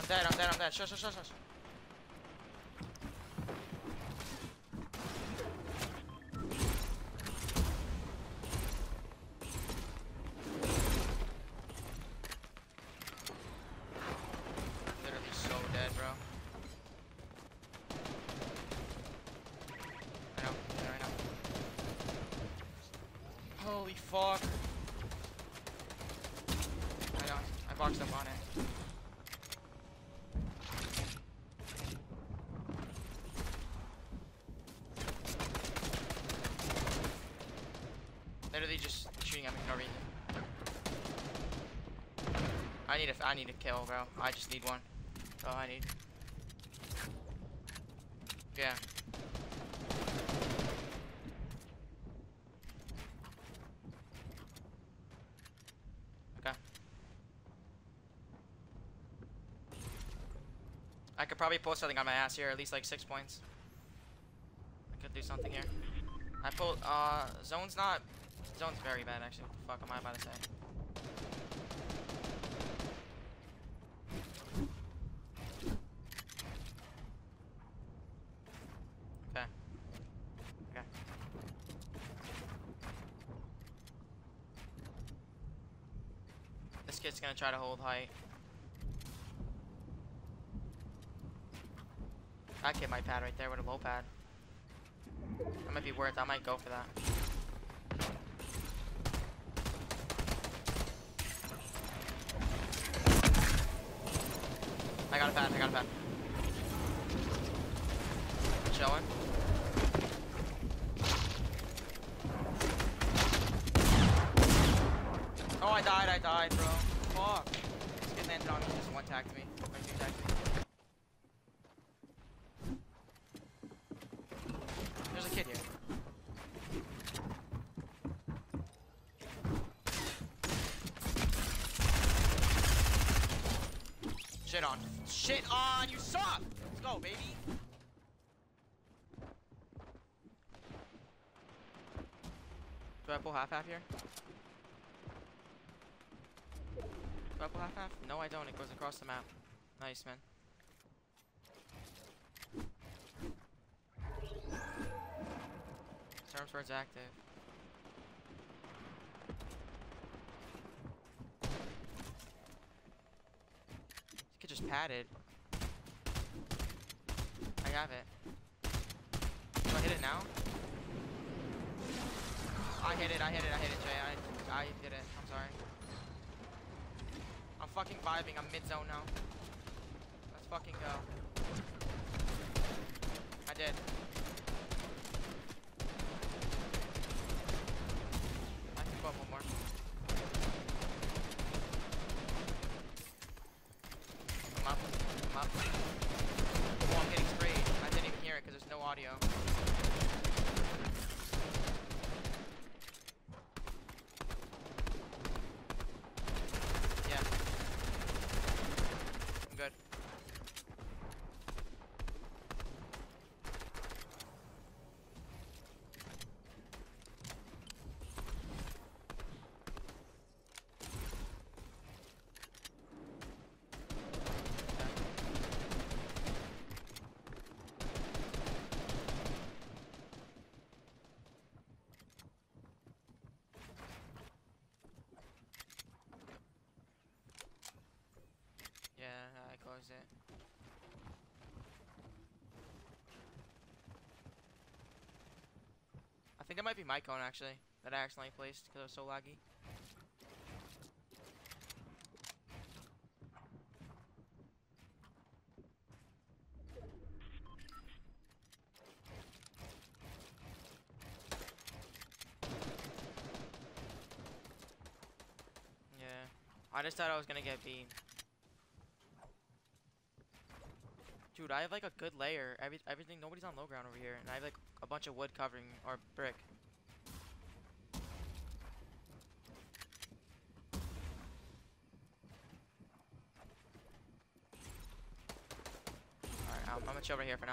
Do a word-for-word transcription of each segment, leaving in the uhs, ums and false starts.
dead, I'm dead, I'm dead. Shush, shush, shush, shush. Literally so dead, bro. I know, yeah, I know. Holy fuck. I know, I boxed up on it. Literally just shooting at me for no reason. I need a, I need a kill, bro. I just need one. That's all I need. Yeah. Okay. I could probably pull something on my ass here, at least like six points. I could do something here. I pulled, uh, zone's not, zone's very bad actually. What the fuck am I about to say? Okay. Okay. This kid's gonna try to hold height. That kid might pad right there with a low pad. That might be worth it. I might go for that. I got a pad, I got a pad. Chilling. Oh, I died, I died, bro. Fuck. This kid landed on me, just one tagged me. Or two tagged me. There's a kid here. Shit on. Shit on! You suck! Let's go, baby! Do I pull half-half here? Do I pull half-half? No, I don't. It goes across the map. Nice, man. Storm Sword's active. This kid just padded. I have it. Do I hit it now? I hit it, I hit it, I hit it, Jay. I, I did it. I'm sorry. I'm fucking vibing. I'm mid-zone now. Let's fucking go. I did. I can go up one more. I'm up. I'm up. Oh, I'm getting sprayed. I didn't even hear it because there's no audio. Yeah. I'm good. Yeah, I closed it. I think that might be my cone actually, that I accidentally placed because it was so laggy. Yeah, I just thought I was gonna get beat. Dude, I have like a good layer. Every everything, nobody's on low ground over here, and I have like a bunch of wood covering or brick. All right, I'm, I'm gonna chill right here for now.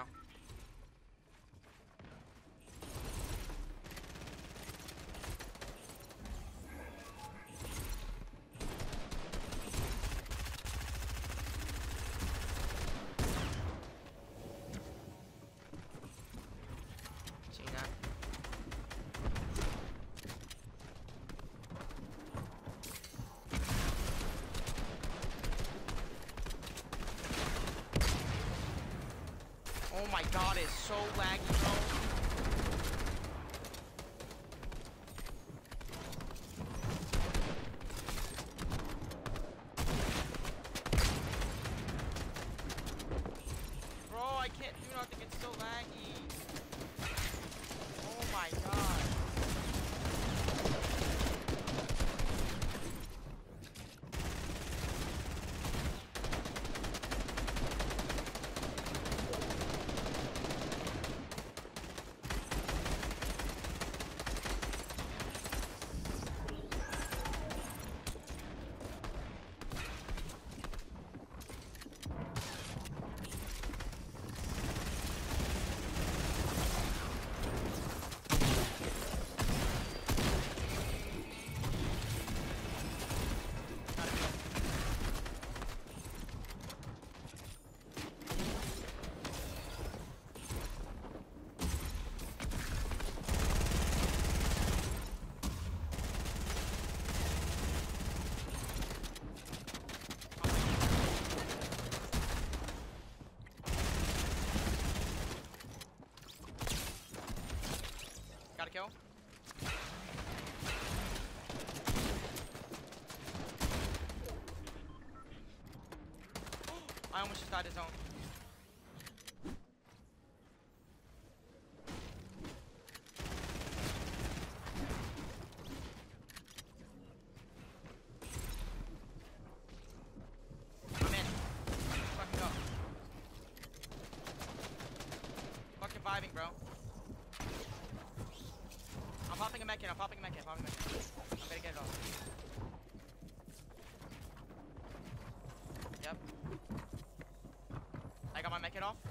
god, it's so laggy, bro. Bro, I can't do nothing. It's so laggy. Oh my god. Got a kill. I almost just died his own. I'm in. Fucking go. Fucking vibing, bro. I'm popping a mech in, I'm popping a mech in, I'm popping a mech in. I'm gonna get it off. Yep. I got my mech in off.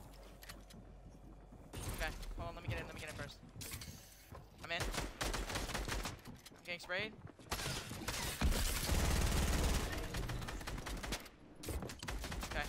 Okay, hold on, let me get in, let me get in first. I'm in. I'm getting sprayed. Okay.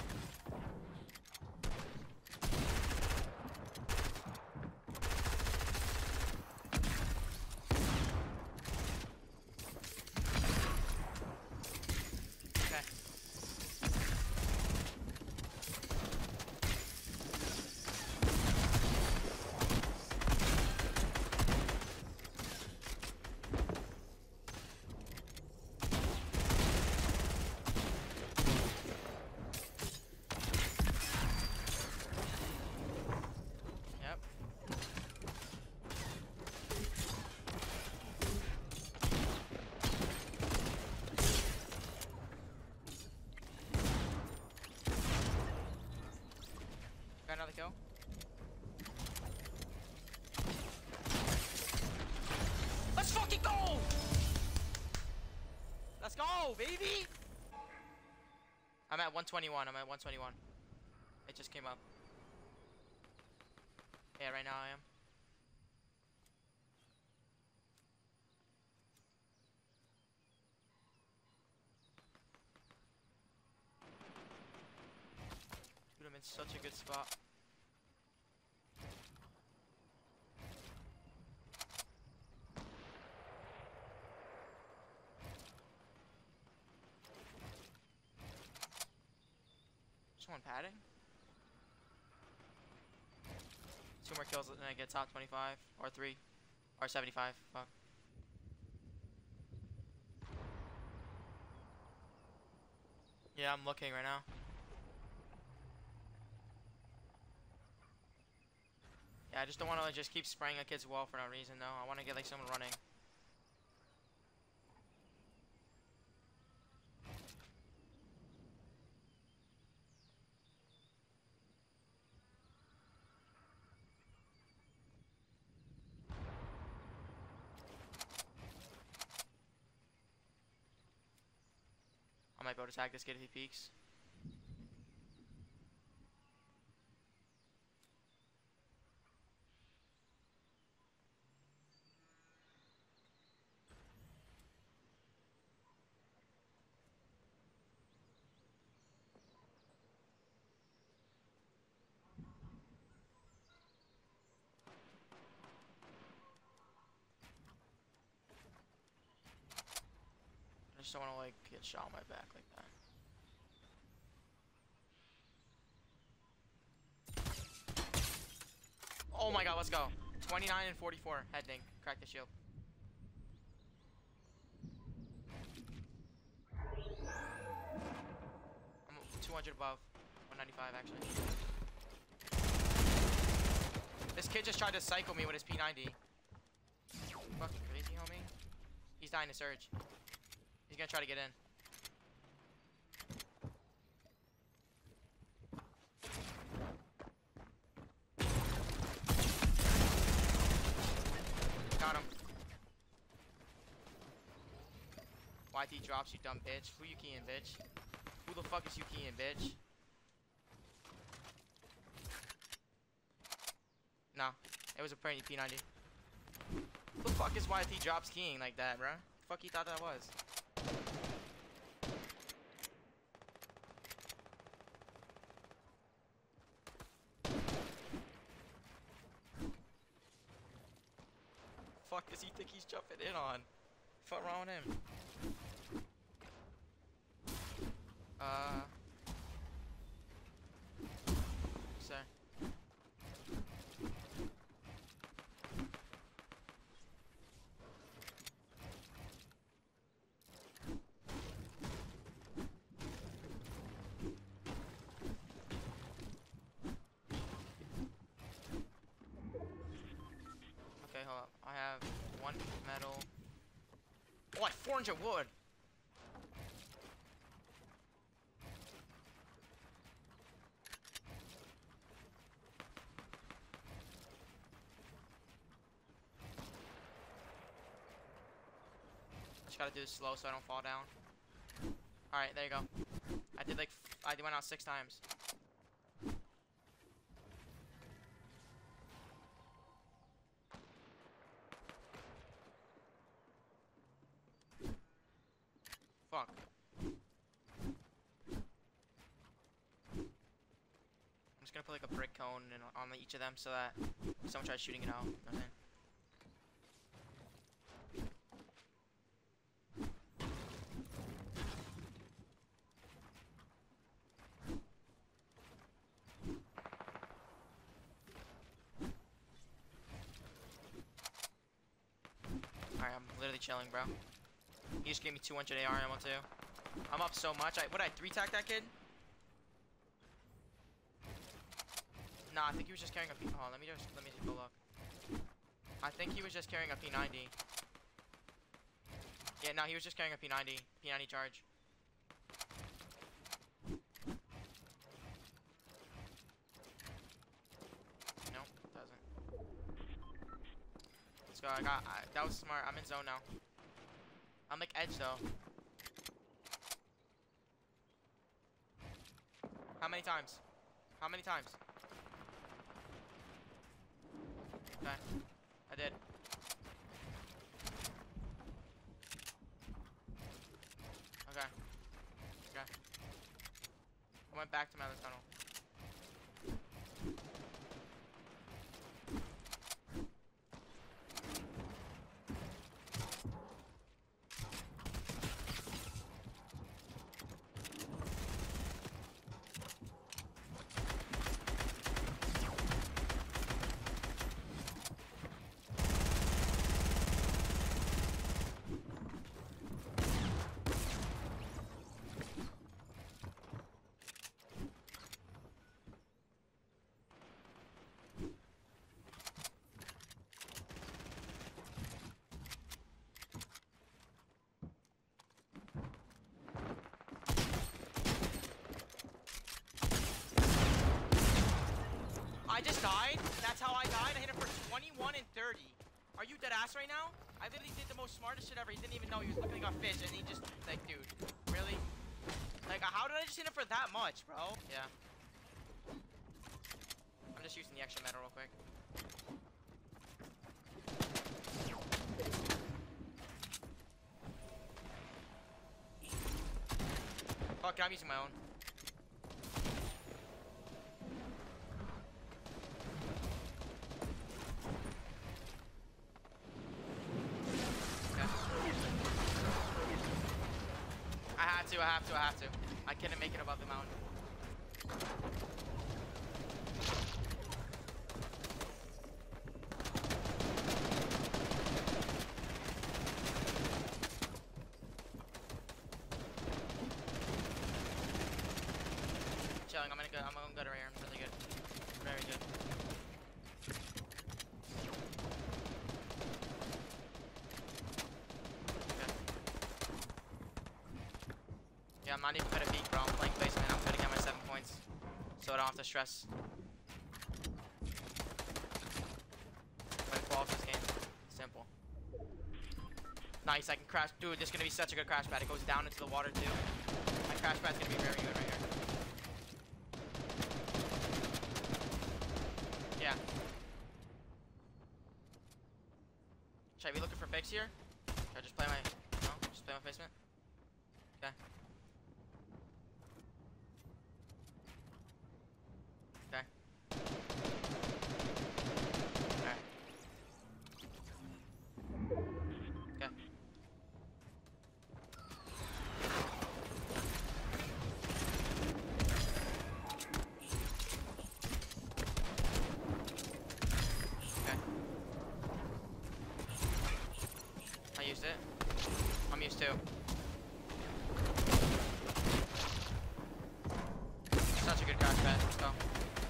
Got another kill. Let's fucking go! Let's go, baby! I'm at one twenty-one. I'm at one twenty-one. It just came up. Yeah, right now I am. Dude, I'm in such a good spot. Someone padding? Two more kills and I get top twenty-five. Or three. Or seventy-five. Fuck. Yeah, I'm looking right now. Yeah, I just don't want to like, just keep spraying a kid's wall for no reason though. I want to get like someone running. I might be able to tag this kid if he peeks. I just don't want to like get shot on my back like that. Oh my god, let's go. twenty-nine and forty-four. Head dink. Crack the shield. I'm two hundred above. one ninety-five actually. This kid just tried to cycle me with his P ninety. Fucking crazy, homie. He's dying to surge. He's gonna try to get in. Got him. Y T drops, you dumb bitch. Who you keying, bitch? Who the fuck is you keying, bitch? No, it was a pretty P ninety. Who the fuck is Y T drops keying like that, bruh? Fuck you thought that was? Fuck does he think he's jumping in on? Fuck wrong with him? Uh. Sir. Okay, hold up. I have one metal. Oh, I have four hundred wood. Just gotta do this slow so I don't fall down. Alright, there you go. I did like, f I went out six times. Fuck. I'm just gonna put like a brick cone in, on each of them so that if someone tries shooting it out, you know what I'm saying? Alright, I'm literally chilling, bro. He just gave me two hundred A R ammo too. I'm up so much. I what I three tack that kid? Nah, I think he was just carrying a P. Oh, let me just let me just go look. I think he was just carrying a P ninety. Yeah, no, he was just carrying a P ninety. P ninety charge. Nope, doesn't. Let's go. I got. I, that was smart. I'm in zone now. I'm like edge though. How many times? How many times? Okay. I did. Okay. Okay. I went back to my other tunnel. I just died. That's how I died. I hit him for twenty-one and thirty. Are you dead ass right now? I literally did the most smartest shit ever. He didn't even know he was looking like a fish, and he just like, dude, really? Like, how did I just hit him for that much, bro? Yeah. I'm just using the extra metal real quick. Fuck, I'm using my own. I have to, I have to, I have to. I couldn't make it above the mountain. Yeah, I'm not even gonna peek, bro. I'm playing basement. I'm gonna get my seven points. So I don't have to stress. Win quals this game. Simple. Nice, I can crash. Dude, this is gonna be such a good crash pad. It goes down into the water too. My crash pad's gonna be very good right here. Yeah. Should I be looking for picks here? Should I just play my... No? Just play my basement? Okay. Okay. Alright. Okay. Okay. I used it. I'm used to. Such a good crash pad. Let's go.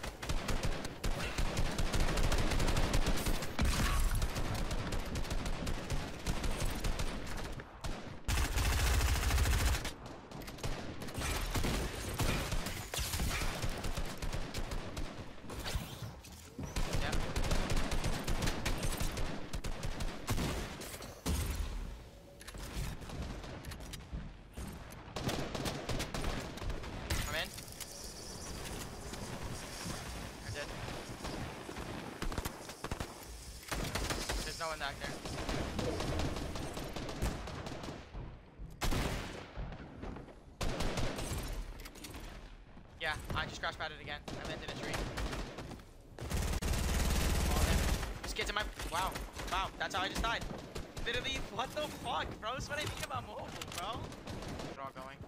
Yeah. I'm in. I did. There's no one back there. Yeah, I just crash padded again. I landed in a tree. Fall in. This kid's in my... Wow. Wow, that's how I just died. Literally, what the fuck, bro? That's what I think about mobile, bro. They're all going.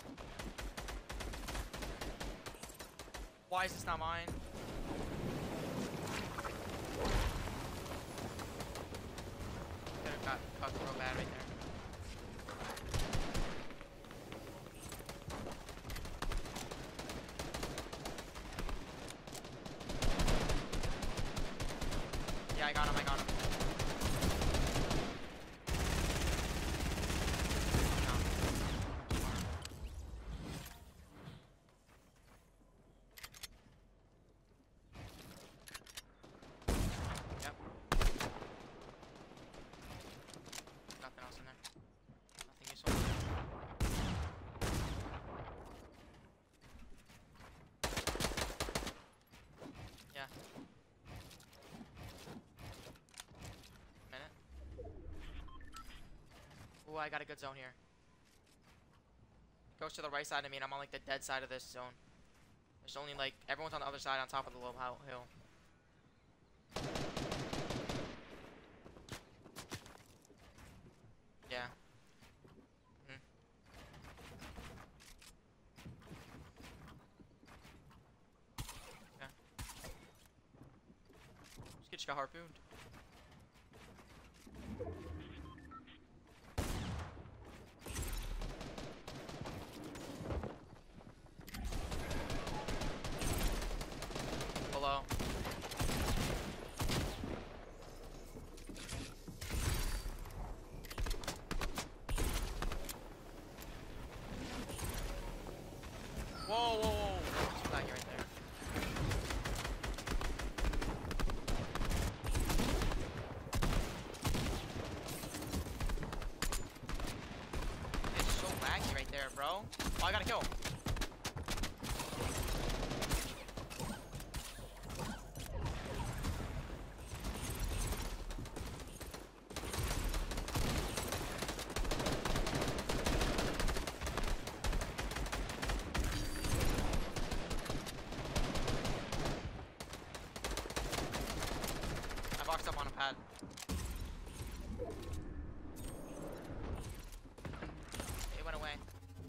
Why is this not mine? Could have got fucked real bad right there. Yeah, I got him, I got him. No. Yep. Nothing else in there. Nothing useful. Yeah. Minute. Ooh, I got a good zone here. Goes to the right side of me, and I'm on like the dead side of this zone. There's only like everyone's on the other side, on top of the little hill. Yeah. Hmm. Yeah. This kid just got harpooned. Below. Whoa, whoa, whoa. There's flag right there. It's so laggy right there, bro. Oh, I got a kill. I boxed up on a pad. It went away.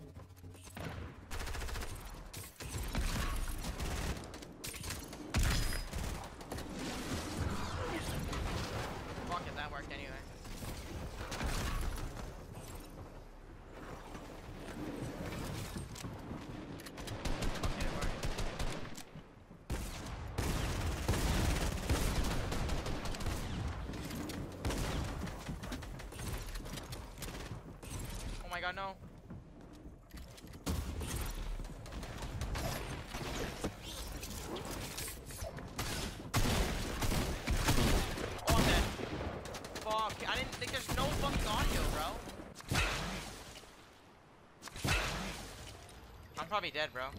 Fuck it, that worked anyway. Okay, it worked. Oh my god, no. probably dead, bro.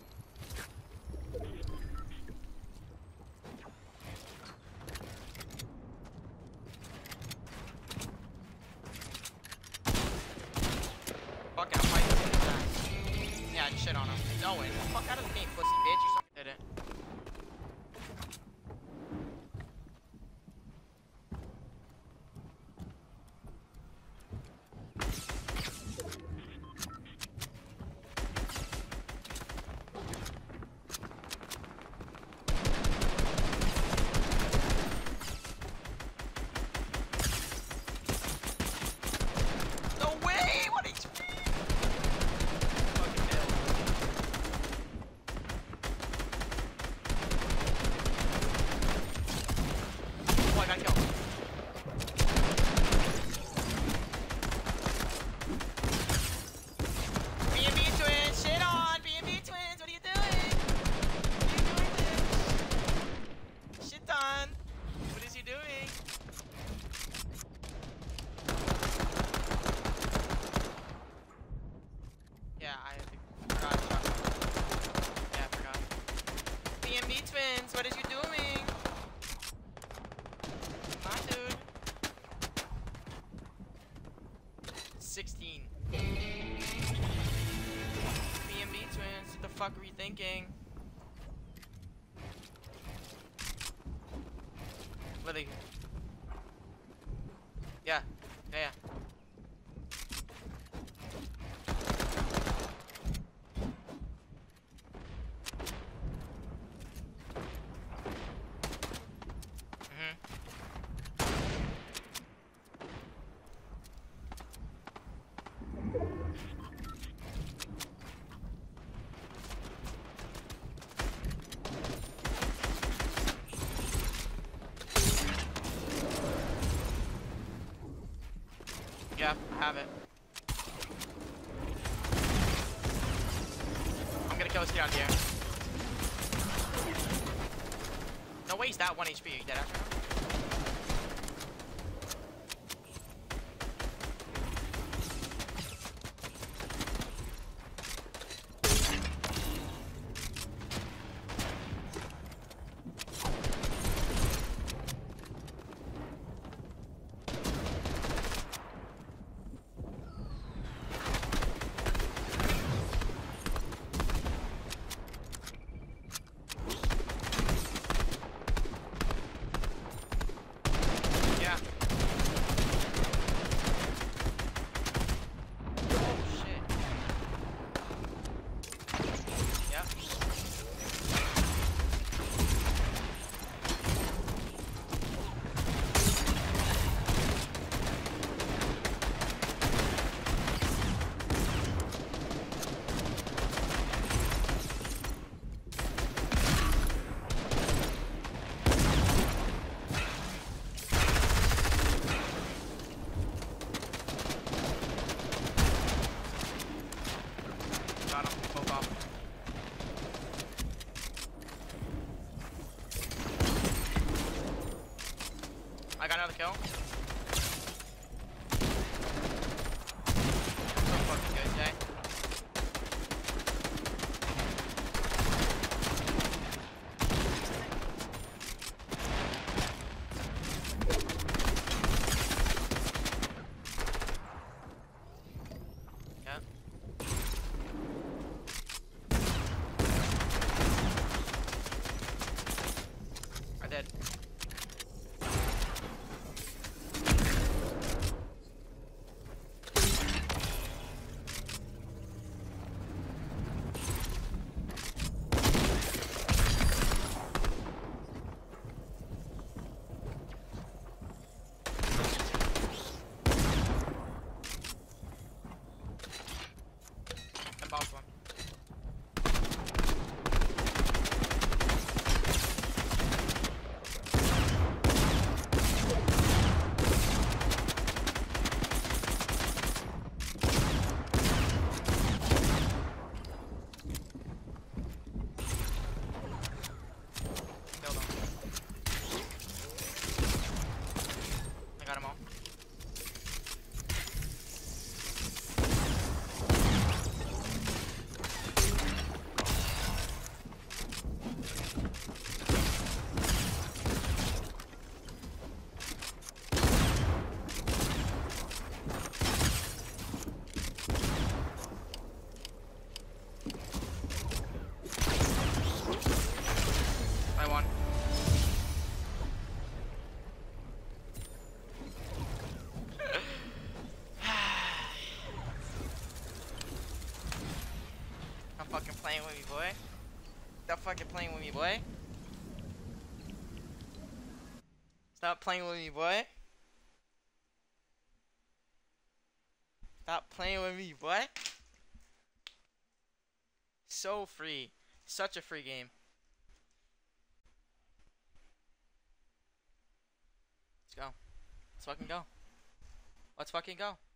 Fuck it, I'm fighting his ass. Yeah, I just shit on him. No way. Fuck out of the game, pussy bitch. You did it. What is you doing? Hi, dude. sixteen. B M B twins, what the fuck were you thinking? Lily. Yeah. Yeah, yeah. Yeah, I have it. I'm gonna kill this kid out here. No way, he's that one H P. Are you dead after him? playing with me, boy. Stop fucking playing with me, boy. Stop playing with me, boy. Stop playing with me, boy. So free. Such a free game. Let's go. Let's fucking go. Let's fucking go.